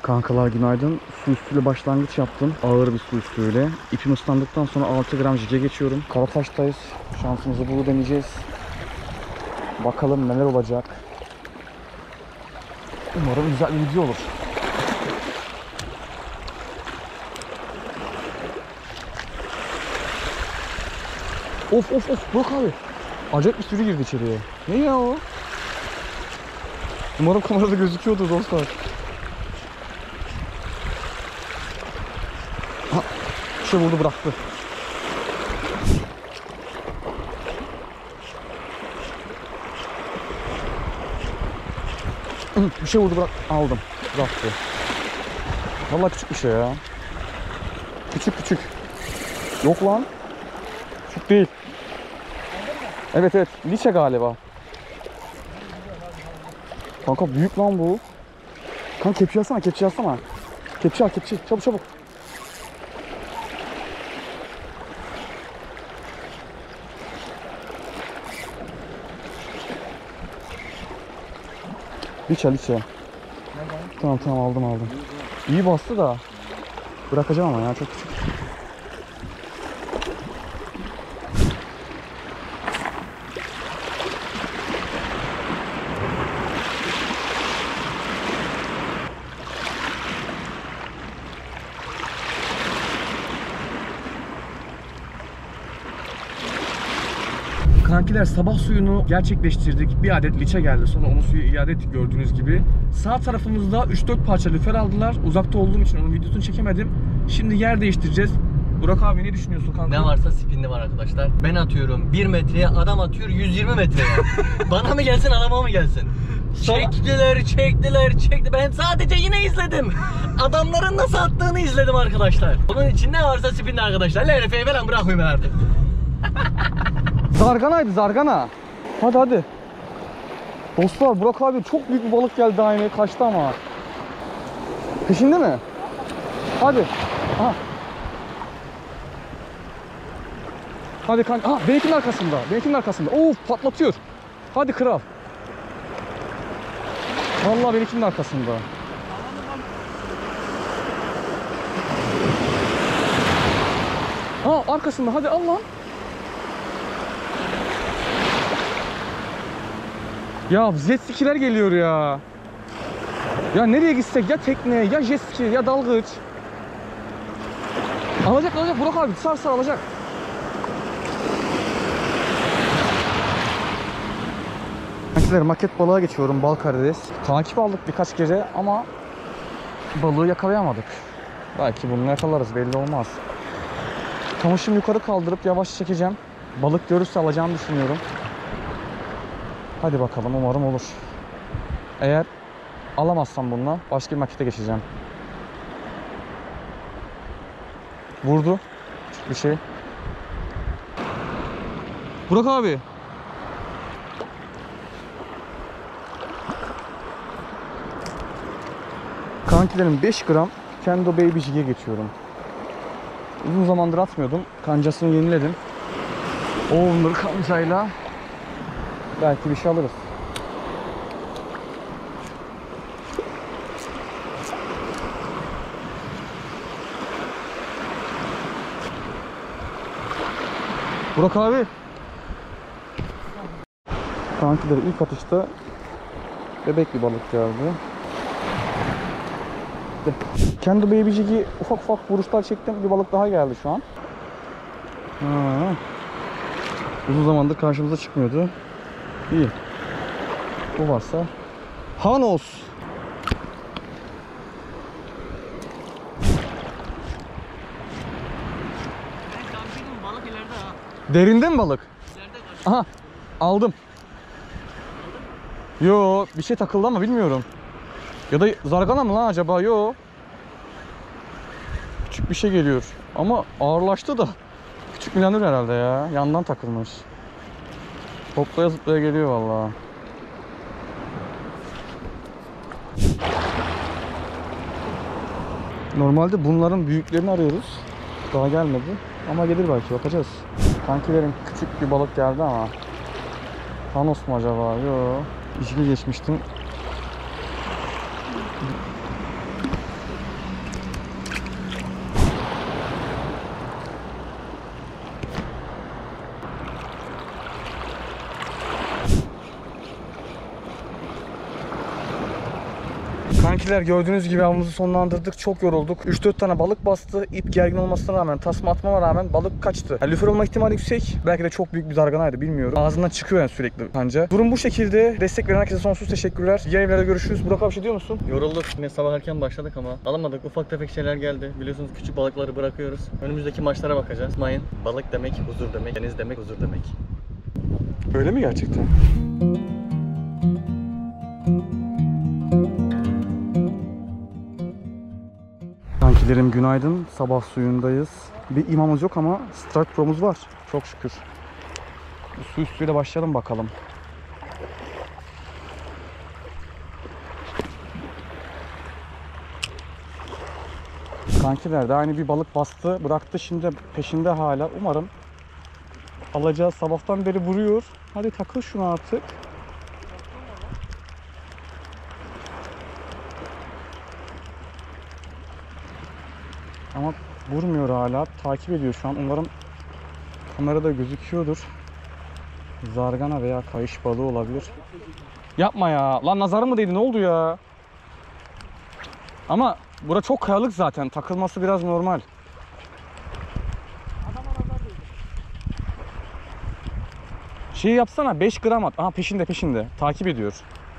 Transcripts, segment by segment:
Kankalar günaydın. Su üstüyle başlangıç yaptım. Ağır bir su üstüyle. İpim ıslandıktan sonra 6 gram jige geçiyorum. Karataş'tayız. Şansımızı bunu deneyeceğiz. Bakalım neler olacak. Umarım güzel bir video olur. Of of of, bak abi. Acayip bir sürü girdi içeriye. Ne ya o? Umarım kamerada gözüküyordur dostlar. Ha, bir şey vurdu bıraktı. Bir şey vurdu aldım. Bıraktı. Vallahi küçük bir şey ya. Küçük küçük. Yok lan. Küçük değil. Evet evet. Liçe galiba. Kanka büyük lan bu. Kanka kepçe alsana, kepçe alsana. Kepçe al, kepçe. Çabuk çabuk. Liçe, liçe. Tamam tamam, aldım. İyi bastı da. Bırakacağım ama ya, çok küçük. Kankiler, sabah suyunu gerçekleştirdik. Bir adet liçe geldi. Sonra onun suyu iade ettik gördüğünüz gibi. Sağ tarafımızda 3-4 parça lüfer aldılar. Uzakta olduğum için onun videosunu çekemedim. Şimdi yer değiştireceğiz. Burak abi ne düşünüyorsun kanka? Ne varsa spinli var arkadaşlar. Ben atıyorum 1 metreye, adam atıyor 120 metreye. Bana mı gelsin, adama mı gelsin? Çektiler. Ben sadece yine izledim. Adamların nasıl attığını izledim arkadaşlar. Onun için ne varsa spinli arkadaşlar. Herifeyi falan bırakmayayım ben artık. Zarganaydı, zargana. Hadi. Dostlar, Burak abi çok büyük bir balık geldi aynı. Kaçtı ama. Peşinde mi? Hadi. Aha. Hadi kanka. Aha, benimkinin arkasında. Of, patlatıyor. Hadi kral. Vallahi benimkinin arkasında. Ha, arkasında. Hadi al lan. Ya jet skiler geliyor ya. Ya nereye gitsek, ya tekne, ya jet ski, ya dalgıç. Alacak Burak abi, sar alacak. Arkadaşlar, maket balığa geçiyorum, bal karides. Takip aldık birkaç kere ama balığı yakalayamadık. Belki bunu yakalarız, belli olmaz. Kamışımı yukarı kaldırıp yavaş çekeceğim. Balık görürse alacağımı düşünüyorum. Hadi bakalım, umarım olur. Eğer alamazsam bununla başka bir makete geçeceğim. Vurdu. Bir şey. Burak abi. Kankilerim, 5 gram Kendo Baby Jig'e geçiyorum. Uzun zamandır atmıyordum. Kancasını yeniledim. Onları kancayla belki bir şey alırız. Burak abi. Kankileri ilk atışta bebek bir balık geldi. Kendi Baby Jig'i ufak vuruşlar çektim. Bir balık daha geldi şu an. Uzun zamandır karşımıza çıkmıyordu. İyi. Bu varsa. Hanos. Balık ileride ha. Derinde mi balık? İleride kaç. Aha, aldım. Yo, bir şey takıldı ama bilmiyorum. Ya da zargana mı lan acaba? Yo. Küçük bir şey geliyor. Ama ağırlaştı da. Küçük milanur herhalde ya. Yandan takılmış. Hoplaya zıplaya geliyor vallahi. Normalde bunların büyüklerini arıyoruz. Daha gelmedi. Ama gelir belki, bakacağız. Kankilerim, küçük bir balık geldi ama. Thanos mu acaba? Yo. İçki geçmiştim. Kankiler gördüğünüz gibi avımızı sonlandırdık. Çok yorulduk. 3-4 tane balık bastı. İp gergin olmasına rağmen, tasma atmama rağmen balık kaçtı. Yani lüfer olma ihtimali yüksek. Belki de çok büyük bir darganaydı, bilmiyorum. Ağzından çıkıyor yani sürekli kanca. Durum bu şekilde. Destek veren herkese sonsuz teşekkürler. Diğer evlerde görüşürüz. Burak abi bir şey diyor musun? Yorulduk. Yine sabah erken başladık ama alamadık. Ufak tefek şeyler geldi. Biliyorsunuz küçük balıkları bırakıyoruz. Önümüzdeki maçlara bakacağız. Mayın. Balık demek huzur demek. Deniz demek huzur demek. Öyle mi gerçekten? Kankilerim günaydın. Sabah suyundayız. Bir imamız yok ama Strike Pro'muz var. Çok şükür. Su üstüyle başlayalım bakalım. Kankiler de aynı bir balık bastı. Bıraktı, şimdi peşinde hala. Umarım alacağız. Sabahtan beri vuruyor. Hadi takıl şunu artık. Ama vurmuyor hala. Takip ediyor şu an. Umarım kamerada gözüküyordur. Zargana veya kayış balığı olabilir. Yapma ya. Lan nazarı mı değdi? Ne oldu ya? Ama bura çok kayalık zaten. Takılması biraz normal. Şey yapsana, 5 gram at. Aha peşinde. Takip ediyor.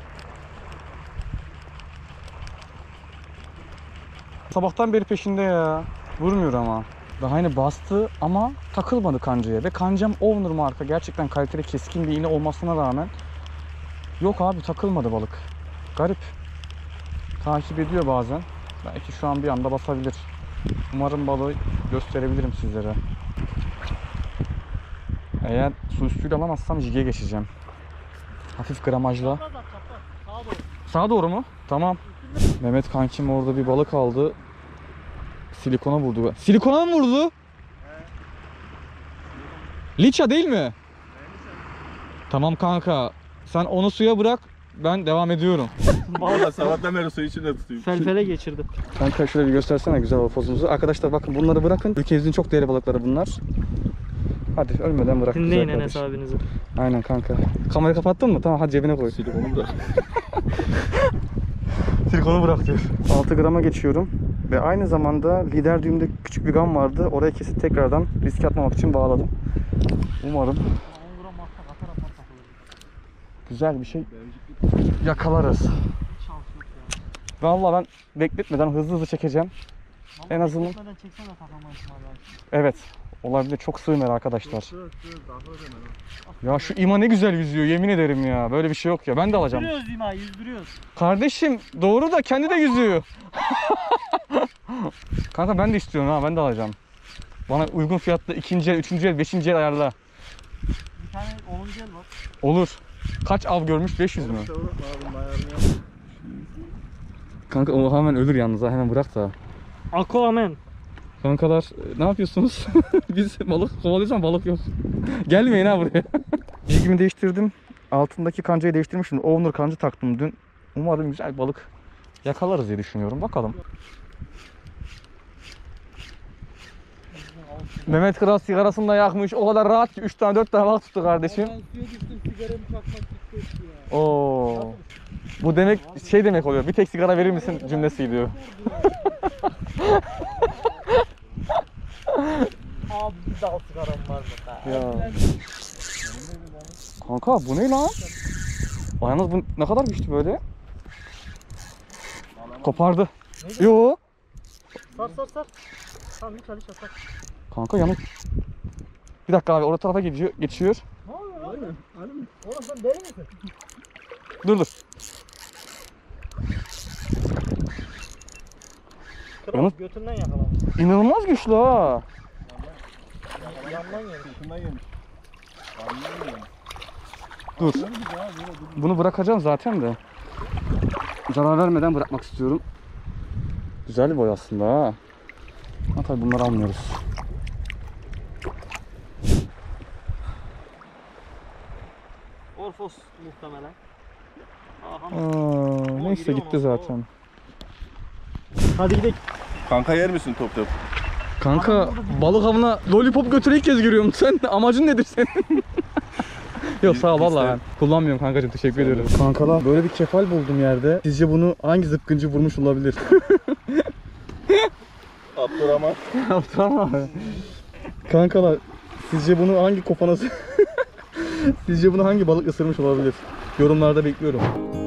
Sabahtan beri peşinde ya. Vurmuyor ama. Daha yeni bastı ama takılmadı kancaya. Ve kancam Owner marka. Gerçekten kaliteli, keskin bir iğne olmasına rağmen. Yok abi, takılmadı balık. Garip. Takip ediyor bazen. Belki şu an bir anda basabilir. Umarım balığı gösterebilirim sizlere. Eğer su üstüyle alamazsam jige geçeceğim. Hafif gramajla. Sağa doğru mu? Tamam. Mehmet kankim orada bir balık aldı. Silikona vurdu. Silikona mı vurdu? Liça değil mi? Tamam kanka. Sen onu suya bırak. Ben devam ediyorum. Valla sabahtan beri su içinde tutayım. Felfele geçirdim. Kanka şöyle bir göstersene güzel o pozumuzu. Arkadaşlar bakın, bunları bırakın. Ülkemizin çok değerli balıkları bunlar. Hadi ölmeden bırak. Dinleyin güzel Enes kardeşim. abinizi. Aynen kanka. Kamerayı kapattın mı? Tamam, hadi cebine koy. Silikonu bırak. Silikonu bırak diyor. 6 grama geçiyorum. Ve aynı zamanda lider düğümde küçük bir gam vardı. Oraya kesip tekrardan riske atmamak için bağladım. Umarım güzel bir şey yakalarız. Vallahi ben bekletmeden hızlı çekeceğim. En azından. Evet. Olabilir. Çok sığmıyor arkadaşlar. Ya şu İma ne güzel yüzüyor, yemin ederim ya. Böyle bir şey yok ya. Ben de alacağım. Yüzdürüyoruz İma, yüzdürüyoruz. Kardeşim doğru da kendi de yüzüyor. Kanka ben de istiyorum ha, ben de alacağım. Bana uygun fiyatlı ikinci el, üçüncü el, beşinci el ayarla. Bir tane 10. el var. Olur. Kaç av görmüş? 500 mü? Kanka o hemen ölür yalnız ha, hemen bırak da. Aquaman. Kankalar ne yapıyorsunuz? Biz balık kovalıyoruz ama balık yok. Gelmeyin ha buraya. Jigimi değiştirdim. Altındaki kancayı değiştirmiştim. Owner kanca taktım dün. Umarım güzel balık yakalarız diye düşünüyorum. Bakalım. Mehmet Kral sigarasını da yakmış. O kadar rahat ki 3 tane 4 tane balık tuttu kardeşim. Oo. Bu demek şey demek oluyor. Bir tek sigara verir misin cümlesi diyor. Abi bir dal sigaram var mı? Ya. Kanka bu ne lan? Yalnız bu ne kadar güçlü böyle? Kopardı. Yo. Sar. Tamam hiç sar. Kanka yanık. Bir dakika abi, orta tarafa geçiyor. Ne oluyor abi? Oğlum sen deli misin? Dur. Kral götünden yakalanmış. İnanılmaz güçlü ha. Yandan yemiş. Şundan yemiş. Dur. Bunu bırakacağım zaten de. Zarar vermeden bırakmak istiyorum. Güzel bir boy aslında ha. Ama tabii bunları almıyoruz. Orfos muhtemelen. Neyse gitti zaten. Hadi gidelim. Kanka yer misin top? Kanka balık avına lollipop götürü ilk kez görüyorum. Sen amacın nedir senin? Yok sağ ol valla İster. ben kullanmıyorum kankacığım, teşekkür ederim. Kankalar böyle bir kefal buldum yerde. Sizce bunu hangi zıpkıncı vurmuş olabilir? Abdurrahman. Tamam. Kankalar sizce bunu hangi kopanası sizce bunu hangi balık ısırmış olabilir? Yorumlarda bekliyorum.